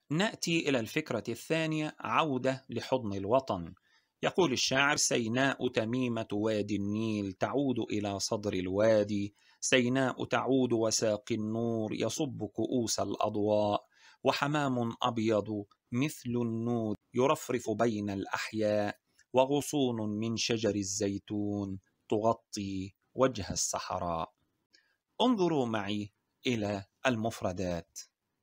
نأتي إلى الفكرة الثانية، عودة لحضن الوطن. يقول الشاعر: سيناء تميمة وادي النيل تعود إلى صدر الوادي، سيناء تعود وساقي النور يصب كؤوس الأضواء، وحمام أبيض مثل النور يرفرف بين الأحياء، وغصون من شجر الزيتون تغطي وجه الصحراء. انظروا معي إلى المفردات.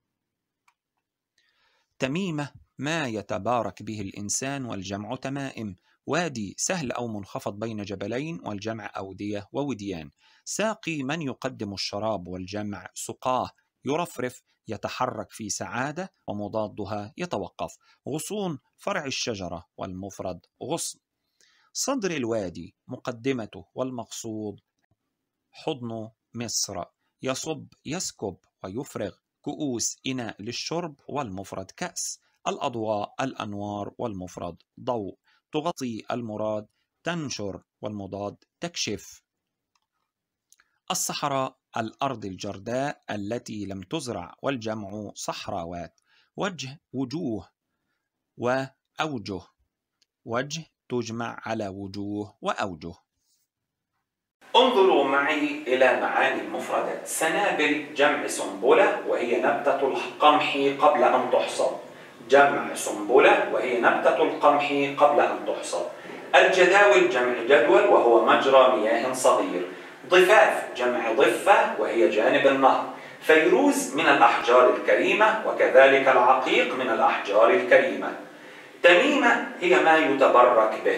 تميمة ما يتبارك به الإنسان، والجمع تمائم. وادي سهل أو منخفض بين جبلين، والجمع أودية ووديان. ساقي من يقدم الشراب، والجمع سقاه. يرفرف يتحرك في سعادة، ومضادها يتوقف. غصون فرع الشجرة، والمفرد غصن. صدر الوادي مقدمته، والمقصود حضن مصر. يصب يسكب ويفرغ. كؤوس إناء للشرب، والمفرد كأس. الأضواء الأنوار، والمفرد ضوء. تغطي المراد تنشر، والمضاد تكشف. الصحراء الأرض الجرداء التي لم تزرع، والجمع صحراوات. وجه وجوه وأوجه. وجه تجمع على وجوه وأوجه. انظروا معي إلى معاني المفردات. سنابل جمع سنبلة، وهي نبتة القمح قبل أن تحصد. جمع سنبلة، وهي نبتة القمح قبل أن تحصد. الجداول جمع جدول، وهو مجرى مياه صغير. ضفاف جمع ضفة، وهي جانب النهر. فيروز من الأحجار الكريمة، وكذلك العقيق من الأحجار الكريمة. تميمة هي ما يتبرك به،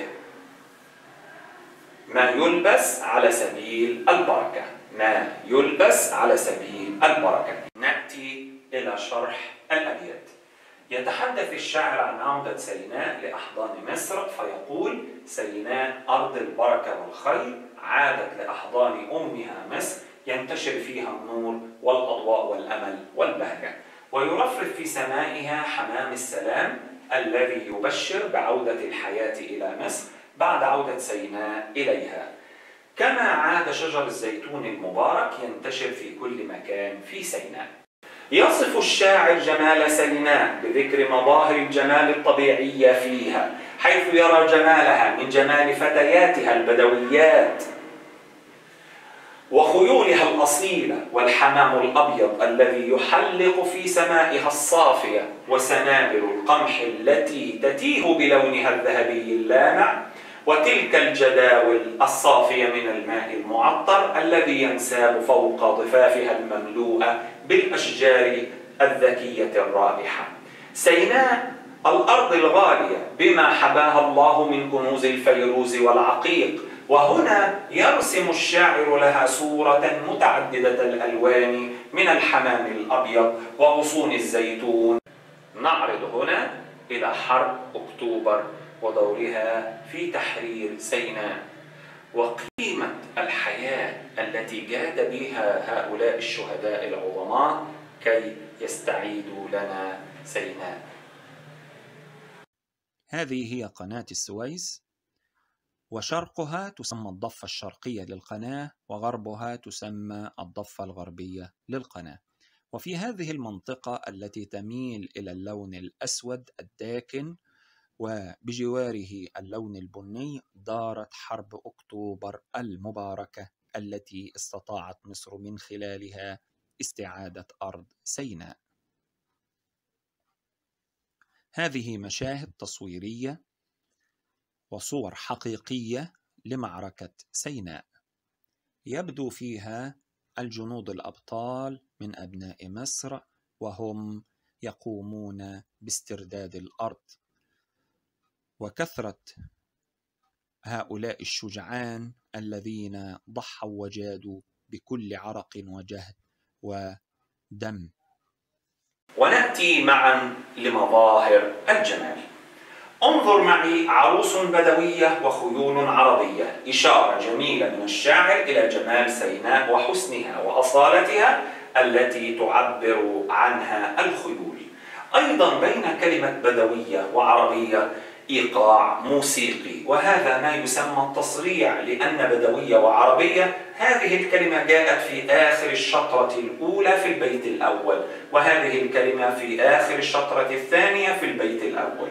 ما يلبس على سبيل البركة. ما يلبس على سبيل البركة. نأتي إلى شرح الأبيات. يتحدث الشاعر عن عودة سيناء لأحضان مصر، فيقول: سيناء أرض البركة والخير، عادت لأحضان أمها مصر، ينتشر فيها النور والأضواء والأمل والبهجة. ويرفرف في سمائها حمام السلام الذي يبشر بعودة الحياة إلى مصر بعد عودة سيناء إليها. كما عاد شجر الزيتون المبارك ينتشر في كل مكان في سيناء. يصف الشاعر جمال سيناء بذكر مظاهر الجمال الطبيعية فيها، حيث يرى جمالها من جمال فتياتها البدويات وخيولها الأصيلة، والحمام الأبيض الذي يحلق في سمائها الصافية، وسنابل القمح التي تتيه بلونها الذهبي اللامع، وتلك الجداول الصافية من الماء المعطر الذي ينساب فوق ضفافها المملوءة بالأشجار الذكية الرائحة. سيناء الأرض الغالية بما حباها الله من كنوز الفيروز والعقيق، وهنا يرسم الشاعر لها صورة متعددة الألوان من الحمام الأبيض وغصون الزيتون. نعرض هنا إلى حرب أكتوبر ودورها في تحرير سيناء، وقيمة الحياة التي جاد بها هؤلاء الشهداء العظماء كي يستعيدوا لنا سيناء. هذه هي قناة السويس، وشرقها تسمى الضفة الشرقية للقناة، وغربها تسمى الضفة الغربية للقناة. وفي هذه المنطقة التي تميل إلى اللون الأسود الداكن وبجواره اللون البني، دارت حرب أكتوبر المباركة التي استطاعت مصر من خلالها استعادة أرض سيناء. هذه مشاهد تصويرية وصور حقيقية لمعركة سيناء، يبدو فيها الجنود الأبطال من أبناء مصر وهم يقومون باسترداد الأرض. وكثرة هؤلاء الشجعان الذين ضحوا وجادوا بكل عرق وجهد ودم. ونأتي معا لمظاهر الجمال. انظر معي: عروس بدوية وخيول عربية. إشارة جميلة من الشاعر إلى جمال سيناء وحسنها وأصالتها التي تعبر عنها الخيول. أيضا بين كلمة بدوية وعربية إيقاع موسيقي، وهذا ما يسمى التصريع، لأن بدوية وعربية هذه الكلمة جاءت في آخر الشطرة الأولى في البيت الأول، وهذه الكلمة في آخر الشطرة الثانية في البيت الأول.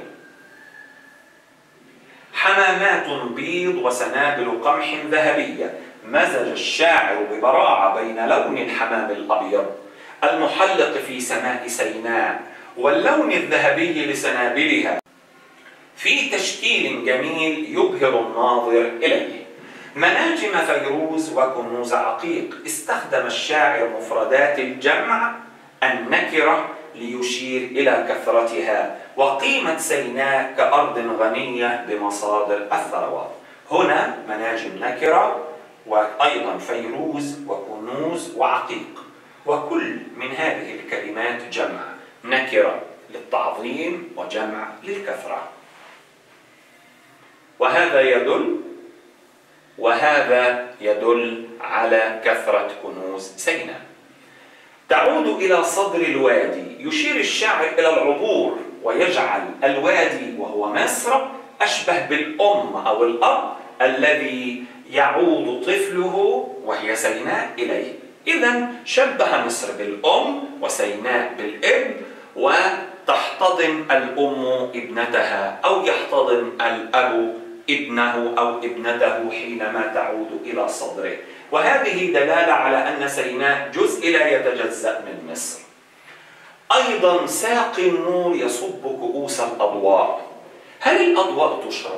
حمامات بيض وسنابل قمح ذهبية. مزج الشاعر ببراعة بين لون الحمام الأبيض المحلق في سماء سيناء واللون الذهبي لسنابلها في تشكيل جميل يبهر الناظر إليه. مناجم فيروز وكنوز عقيق. استخدم الشاعر مفردات الجمع النكرة ليشير إلى كثرتها وقيمة سيناء كأرض غنية بمصادر الثروات. هنا مناجم نكرة، وأيضا فيروز وكنوز وعقيق، وكل من هذه الكلمات جمع، نكرة للتعظيم وجمع للكثرة. وهذا يدل على كثرة كنوز سيناء. تعود إلى صدر الوادي. يشير الشاعر إلى العبور ويجعل الوادي وهو مصر أشبه بالأم أو الأب الذي يعود طفله وهي سيناء إليه. إذن شبه مصر بالأم وسيناء بالابن، وتحتضن الأم ابنتها أو يحتضن الأب ابنه أو ابنته حينما تعود إلى صدره. وهذه دلالة على أن سيناء جزء لا يتجزأ من مصر. أيضا ساقي النور يصب كؤوس الأضواء. هل الأضواء تشرب؟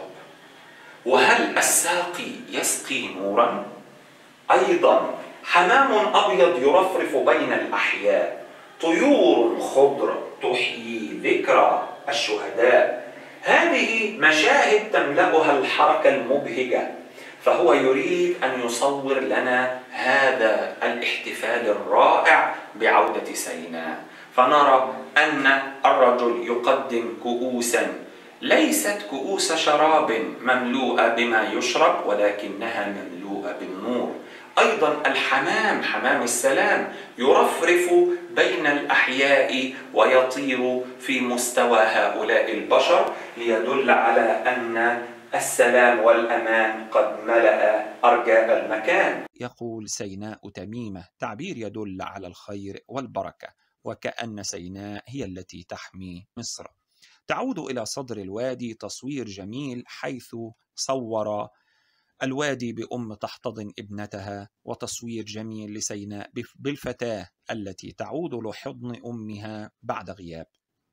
وهل الساقي يسقي نورا؟ أيضا حمام أبيض يرفرف بين الأحياء. طيور خضر تحيي ذكرى الشهداء. هذه مشاهد تملأها الحركة المبهجة، فهو يريد أن يصور لنا هذا الاحتفال الرائع بعودة سيناء. فنرى أن الرجل يقدم كؤوسا ليست كؤوس شراب مملوءة بما يشرب، ولكنها مملوءة بالنور. أيضا الحمام، حمام السلام، يرفرف بين الأحياء ويطير في مستوى هؤلاء البشر ليدل على أن السلام والأمان قد ملأ أرجاء المكان. يقول سيناء تميمة، تعبير يدل على الخير والبركة، وكأن سيناء هي التي تحمي مصر. تعود إلى صدر الوادي. تصوير جميل حيث صور الوادي بأم تحتضن ابنتها، وتصوير جميل لسيناء بالفتاة التي تعود لحضن أمها بعد غياب.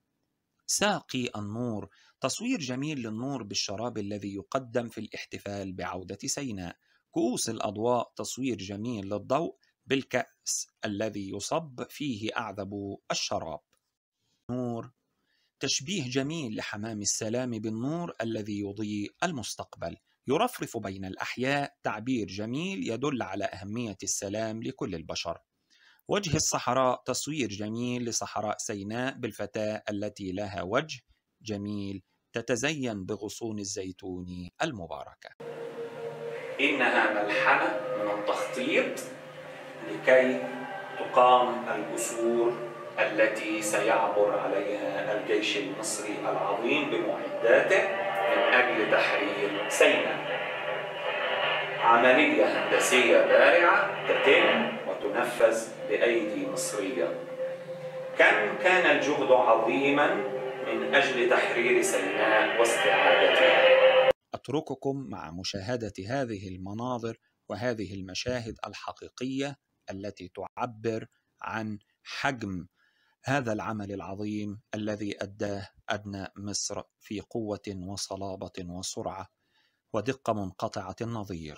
ساقي النور. تصوير جميل للنور بالشراب الذي يقدم في الاحتفال بعودة سيناء. كؤوس الأضواء. تصوير جميل للضوء بالكأس الذي يصب فيه أعذب الشراب. نور. تشبيه جميل لحمام السلام بالنور الذي يضيء المستقبل. يرفرف بين الأحياء. تعبير جميل يدل على أهمية السلام لكل البشر. وجه الصحراء. تصوير جميل لصحراء سيناء بالفتاة التي لها وجه جميل تتزين بغصون الزيتون المباركة. إنها ملحمة من التخطيط لكي تقام الجسور التي سيعبر عليها الجيش المصري العظيم بمعداته من أجل تحرير سيناء. عملية هندسية بارعة تتم وتنفذ بأيدي مصرية. كم كان الجهد عظيما من أجل تحرير سيناء واستعادتها. أترككم مع مشاهدة هذه المناظر وهذه المشاهد الحقيقية التي تعبر عن حجم هذا العمل العظيم الذي أداه أبناء مصر في قوة وصلابة وسرعة ودقة منقطعة النظير.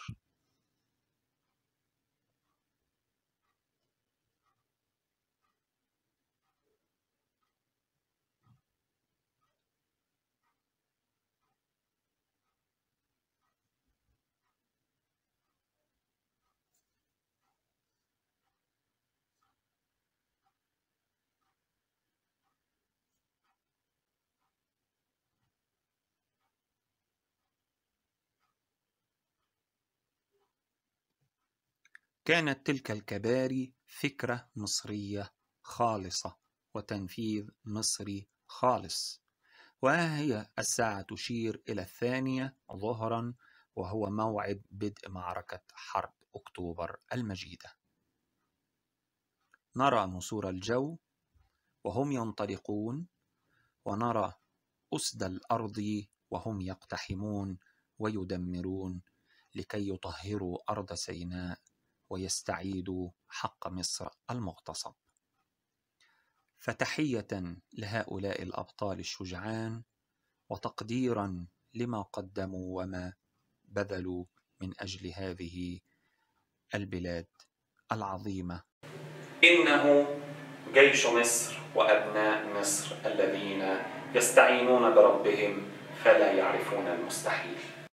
كانت تلك الكباري فكرة مصرية خالصة وتنفيذ مصري خالص، وهي الساعة تشير إلى 2 ظهرا، وهو موعد بدء معركة حرب أكتوبر المجيدة. نرى نسور الجو وهم ينطلقون، ونرى أسد الأرض وهم يقتحمون ويدمرون لكي يطهروا أرض سيناء ويستعيدوا حق مصر المغتصب. فتحية لهؤلاء الأبطال الشجعان، وتقديرا لما قدموا وما بذلوا من أجل هذه البلاد العظيمة. إنه جيش مصر وأبناء مصر الذين يستعينون بربهم فلا يعرفون المستحيل.